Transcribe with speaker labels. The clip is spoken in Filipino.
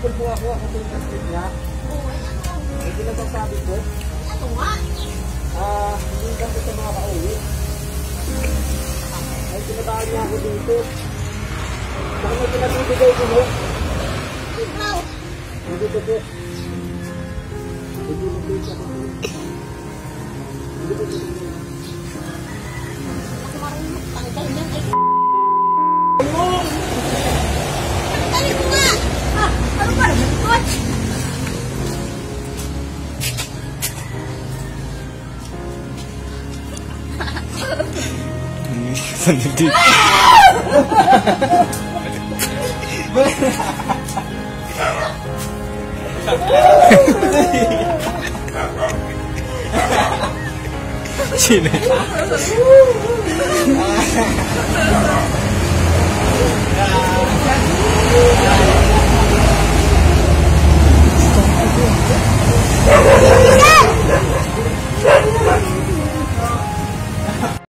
Speaker 1: Nagpupul po ako po yung kaslit niya. Hindi na sasabi ko.
Speaker 2: Ano nga?
Speaker 1: Hindi lang po sa mga kauwi. Ay, pinabaan niya ako dito. Saka may pinabibigay ko mo.
Speaker 2: Ikaw.
Speaker 1: Hindi ko po. Hindi ko po siya ko. Hindi ko po.
Speaker 2: Ako marunong. Tanggal yan. Ay,
Speaker 1: Ano?
Speaker 2: tanggalin mo nga. Ano ba naman ito?
Speaker 3: Sandali. Sino?